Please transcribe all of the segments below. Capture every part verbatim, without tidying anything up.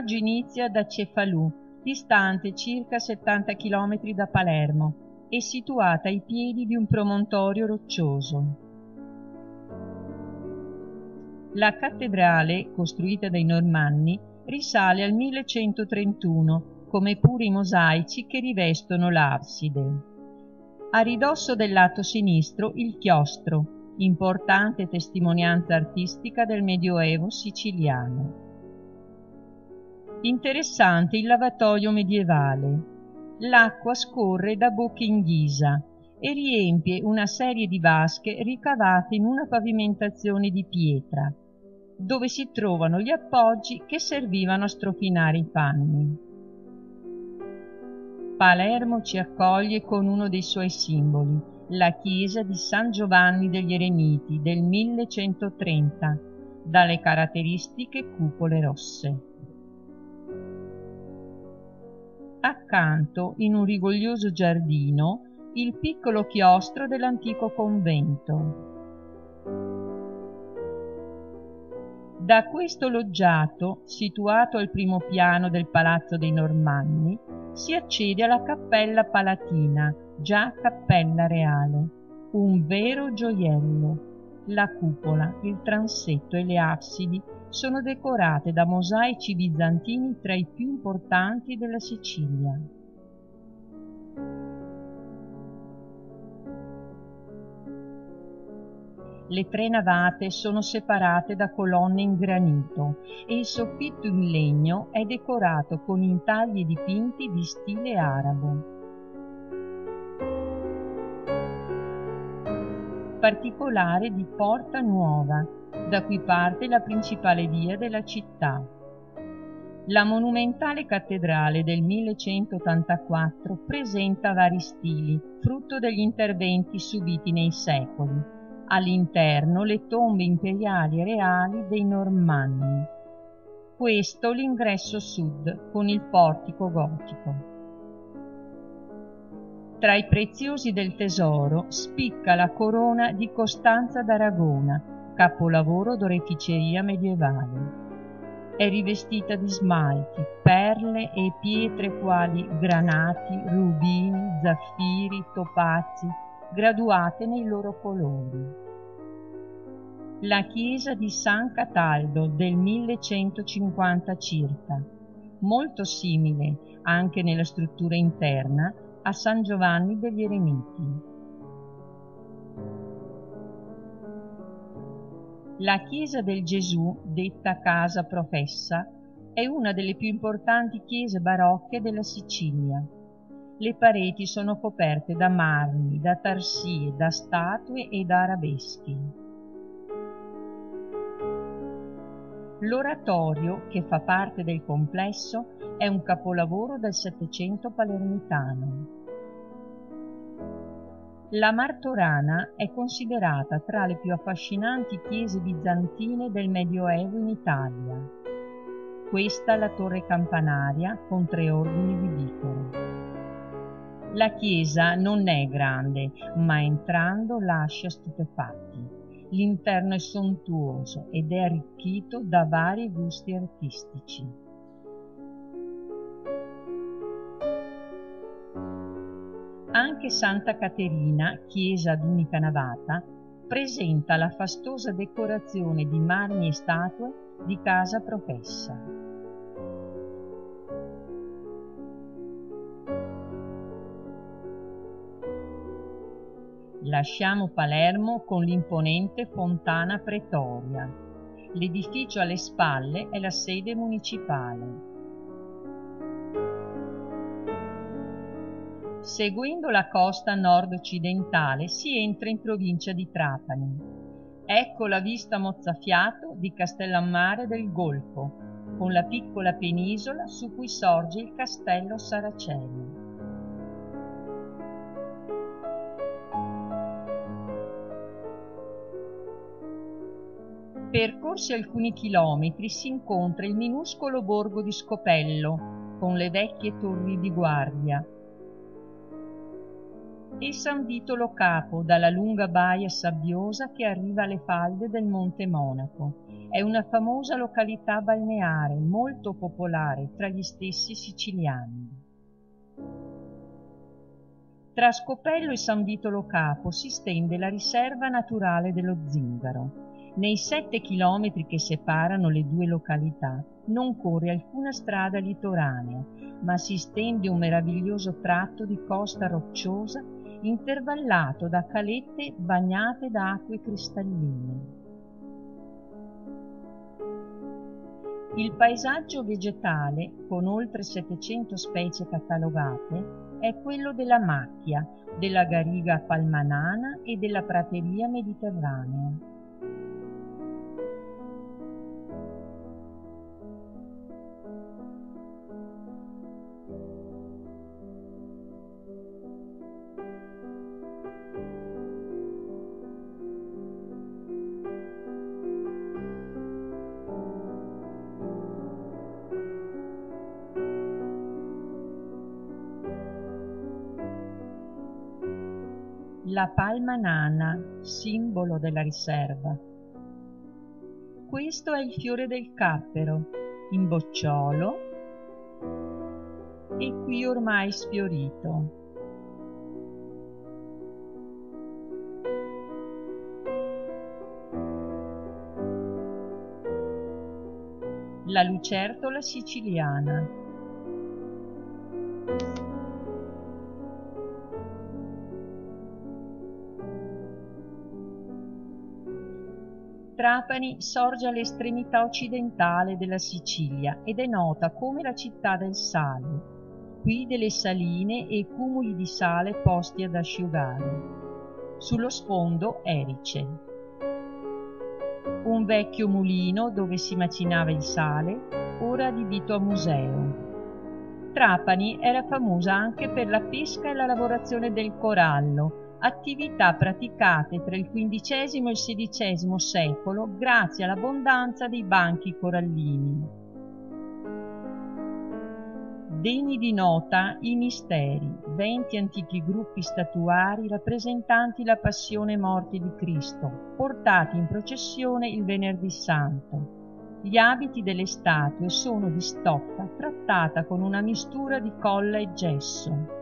viaggio inizia da Cefalù, distante circa settanta chilometri da Palermo e situata ai piedi di un promontorio roccioso. La cattedrale, costruita dai Normanni, risale al millecentotrentuno, come pure i mosaici che rivestono l'abside. A ridosso del lato sinistro il chiostro, importante testimonianza artistica del Medioevo siciliano. Interessante il lavatoio medievale. L'acqua scorre da bocche in ghisa e riempie una serie di vasche ricavate in una pavimentazione di pietra, dove si trovano gli appoggi che servivano a strofinare i panni. Palermo ci accoglie con uno dei suoi simboli, la chiesa di San Giovanni degli Eremiti del millecentotrenta, dalle caratteristiche cupole rosse. Accanto, in un rigoglioso giardino, il piccolo chiostro dell'antico convento. Da questo loggiato, situato al primo piano del Palazzo dei Normanni, si accede alla Cappella Palatina, già Cappella Reale, un vero gioiello. La cupola, il transetto e le absidi sono decorate da mosaici bizantini tra i più importanti della Sicilia. Le tre navate sono separate da colonne in granito e il soffitto in legno è decorato con intagli dipinti di stile arabo. Particolare di Porta Nuova, da cui parte la principale via della città. La monumentale cattedrale del millecentottantaquattro presenta vari stili, frutto degli interventi subiti nei secoli. All'interno le tombe imperiali e reali dei Normanni. Questo l'ingresso sud, con il portico gotico. Tra i preziosi del tesoro spicca la corona di Costanza d'Aragona, capolavoro d'oreficeria medievale. È rivestita di smalti, perle e pietre quali granati, rubini, zaffiri, topazi, graduate nei loro colori. La chiesa di San Cataldo del millecentocinquanta circa, molto simile anche nella struttura interna a San Giovanni degli Eremiti. La chiesa del Gesù, detta Casa Professa, è una delle più importanti chiese barocche della Sicilia. Le pareti sono coperte da marmi, da tarsie, da statue e da arabeschi. L'oratorio, che fa parte del complesso, è un capolavoro del Settecento palermitano. La Martorana è considerata tra le più affascinanti chiese bizantine del Medioevo in Italia. Questa è la torre campanaria con tre ordini di vicolo. La chiesa non è grande, ma entrando lascia stupefatti. L'interno è sontuoso ed è arricchito da vari gusti artistici. Anche Santa Caterina, chiesa ad unica navata, presenta la fastosa decorazione di marmi e statue di Casa Professa. Lasciamo Palermo con l'imponente Fontana Pretoria. L'edificio alle spalle è la sede municipale. Seguendo la costa nord-occidentale si entra in provincia di Trapani. Ecco la vista mozzafiato di Castellammare del Golfo, con la piccola penisola su cui sorge il castello Saraceno. Percorsi alcuni chilometri si incontra il minuscolo borgo di Scopello, con le vecchie torri di guardia, e San Vito Lo Capo, dalla lunga baia sabbiosa che arriva alle falde del Monte Monaco, È una famosa località balneare molto popolare tra gli stessi siciliani. Tra Scopello e San Vito Lo Capo si stende la riserva naturale dello Zingaro. Nei sette chilometri che separano le due località non corre alcuna strada litoranea, ma si stende un meraviglioso tratto di costa rocciosa intervallato da calette bagnate da acque cristalline. Il paesaggio vegetale, con oltre settecento specie catalogate, è quello della macchia, della garriga palmanana e della prateria mediterranea. La palma nana, simbolo della riserva. Questo è il fiore del cappero, in bocciolo e qui ormai sfiorito. La lucertola siciliana. Trapani sorge all'estremità occidentale della Sicilia ed è nota come la città del sale. Qui delle saline e cumuli di sale posti ad asciugare. Sullo sfondo Erice. Un vecchio mulino dove si macinava il sale, ora adibito a museo. Trapani era famosa anche per la pesca e la lavorazione del corallo, attività praticate tra il quindicesimo e il sedicesimo secolo grazie all'abbondanza dei banchi corallini. Degni di nota i misteri, venti antichi gruppi statuari rappresentanti la passione e morte di Cristo, portati in processione il Venerdì Santo. Gli abiti delle statue sono di stoffa trattata con una mistura di colla e gesso.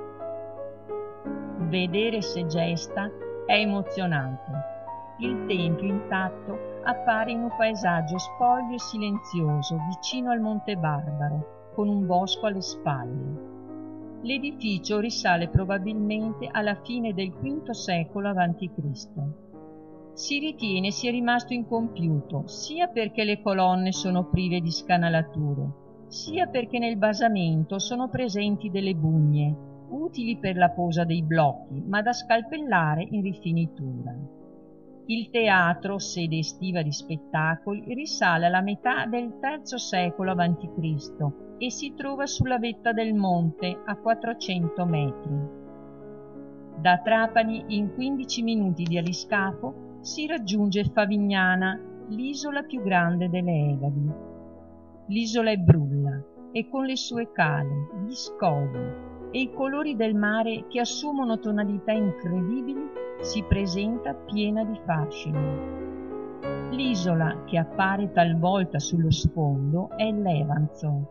Vedere Segesta è emozionante. Il tempio intatto appare in un paesaggio spoglio e silenzioso vicino al Monte Barbaro, con un bosco alle spalle. L'edificio risale probabilmente alla fine del quinto secolo avanti Cristo. Si ritiene sia rimasto incompiuto sia perché le colonne sono prive di scanalature, sia perché nel basamento sono presenti delle bugne, utili per la posa dei blocchi, ma da scalpellare in rifinitura. Il teatro, sede estiva di spettacoli, risale alla metà del terzo secolo avanti Cristo e si trova sulla vetta del monte a quattrocento metri. Da Trapani, in quindici minuti di aliscafo, si raggiunge Favignana, l'isola più grande delle Egadi. L'isola è brulla e con le sue cale, gli scogli e i colori del mare che assumono tonalità incredibili si presenta piena di fascino. L'isola che appare talvolta sullo sfondo è Levanzo.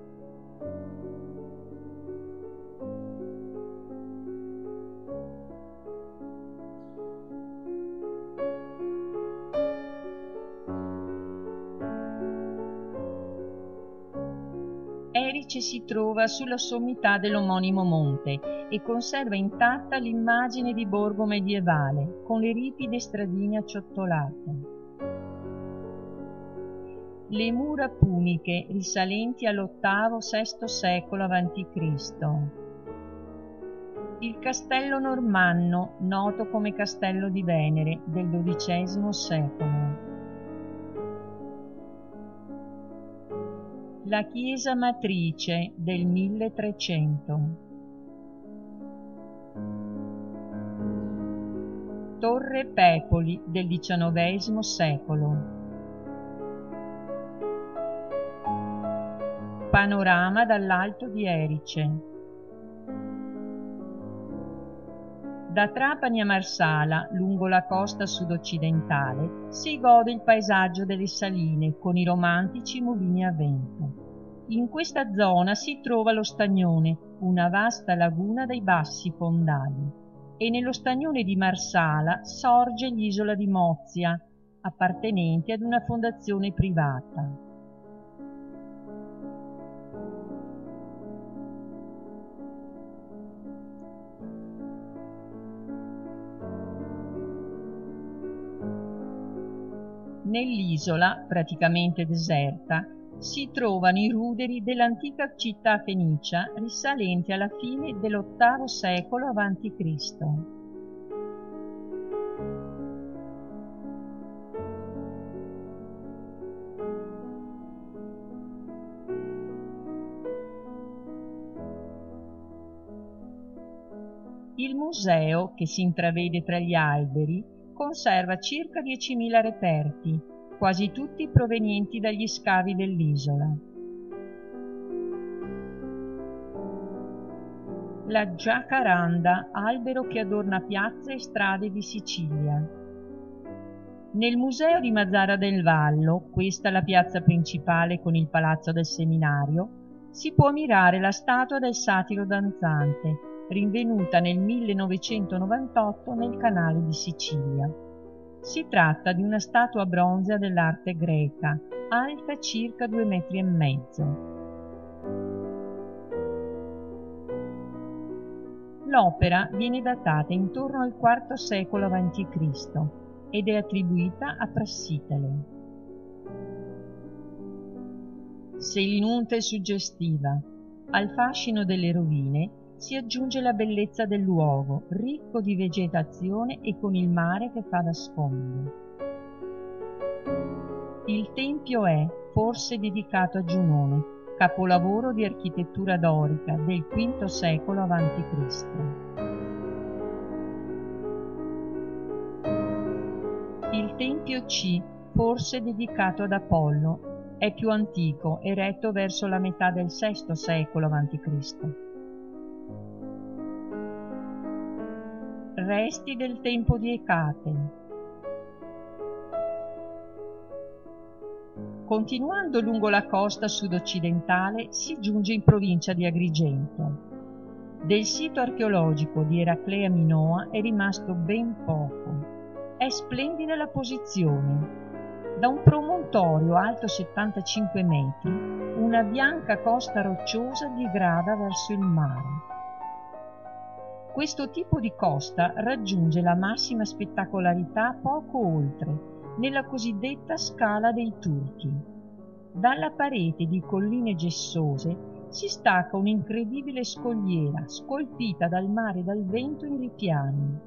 Erice si trova sulla sommità dell'omonimo monte e conserva intatta l'immagine di borgo medievale, con le ripide stradine acciottolate. Le mura puniche risalenti all'ottavo sesto secolo avanti Cristo. Il castello normanno, noto come Castello di Venere, del dodicesimo secolo. La chiesa matrice del milletrecento. Torre Pepoli del diciannovesimo secolo. Panorama dall'alto di Erice. Da Trapani a Marsala, lungo la costa sud-occidentale, si gode il paesaggio delle saline con i romantici mulini a vento. In questa zona si trova lo Stagnone, una vasta laguna dai bassi fondali, e nello Stagnone di Marsala sorge l'isola di Mozia, appartenente ad una fondazione privata. Nell'isola, praticamente deserta, si trovano i ruderi dell'antica città fenicia risalenti alla fine dell'ottavo secolo avanti Cristo. Il museo, che si intravede tra gli alberi, conserva circa diecimila reperti, quasi tutti provenienti dagli scavi dell'isola. La giacaranda, albero che adorna piazze e strade di Sicilia. Nel museo di Mazara del Vallo, questa la piazza principale con il palazzo del seminario, si può ammirare la statua del satiro danzante, rinvenuta nel millenovecentonovantotto nel canale di Sicilia. Si tratta di una statua bronzea dell'arte greca, alta circa due metri e mezzo. L'opera viene datata intorno al quarto secolo avanti Cristo ed è attribuita a Prassitele. Se l'inunta è suggestiva, al fascino delle rovine si aggiunge la bellezza del luogo, ricco di vegetazione e con il mare che fa da sfondo. Il tempio è forse dedicato a Giunone, capolavoro di architettura dorica del quinto secolo avanti Cristo. Il tempio C, forse dedicato ad Apollo, è più antico, eretto verso la metà del sesto secolo avanti Cristo. Resti del tempo di Ecate. Continuando lungo la costa sud-occidentale si giunge in provincia di Agrigento. Del sito archeologico di Eraclea Minoa è rimasto ben poco. È splendida la posizione. Da un promontorio alto settantacinque metri, una bianca costa rocciosa digrada verso il mare. Questo tipo di costa raggiunge la massima spettacolarità poco oltre, nella cosiddetta Scala dei Turchi. Dalla parete di colline gessose si stacca un'incredibile scogliera scolpita dal mare e dal vento in ripiani.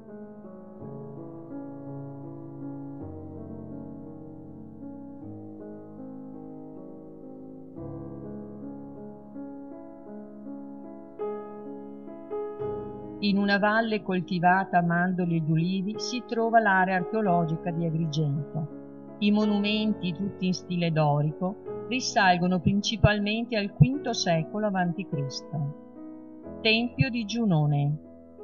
In una valle coltivata a mandorli ed ulivi si trova l'area archeologica di Agrigento. I monumenti, tutti in stile dorico, risalgono principalmente al quinto secolo avanti Cristo. Tempio di Giunone.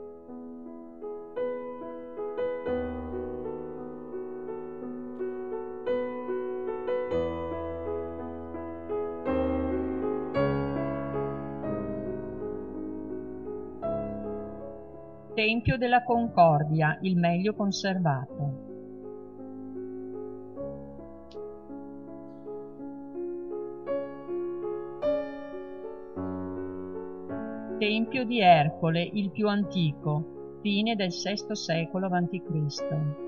Tempio della Concordia, il meglio conservato. Tempio di Ercole, il più antico, fine del sesto secolo avanti Cristo.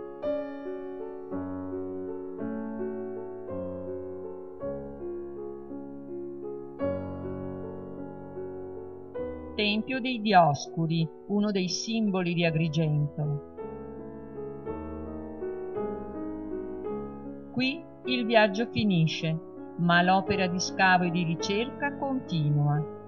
Tempio dei Dioscuri, uno dei simboli di Agrigento. Qui il viaggio finisce, ma l'opera di scavo e di ricerca continua.